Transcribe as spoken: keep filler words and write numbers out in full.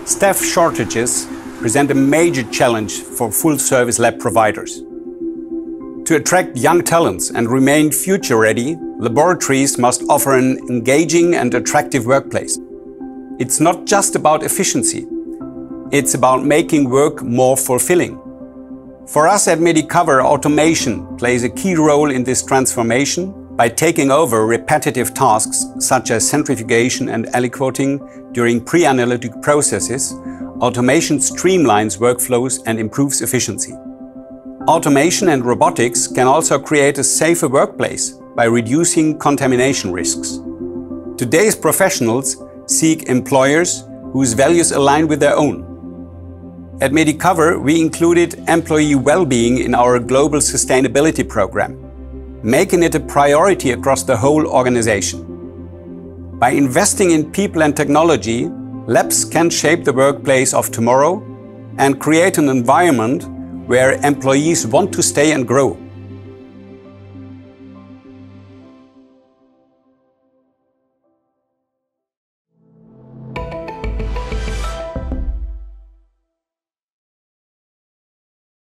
Staff shortages present a major challenge for full-service lab providers. To attract young talents and remain future-ready, laboratories must offer an engaging and attractive workplace. It's not just about efficiency. It's about making work more fulfilling. For us at Medicover, automation plays a key role in this transformation by taking over repetitive tasks such as centrifugation and aliquoting during pre-analytic processes. Automation streamlines workflows and improves efficiency. Automation and robotics can also create a safer workplace by reducing contamination risks. Today's professionals seek employers whose values align with their own. At Medicover, we included employee well-being in our global sustainability program, making it a priority across the whole organization. By investing in people and technology, labs can shape the workplace of tomorrow and create an environment where employees want to stay and grow.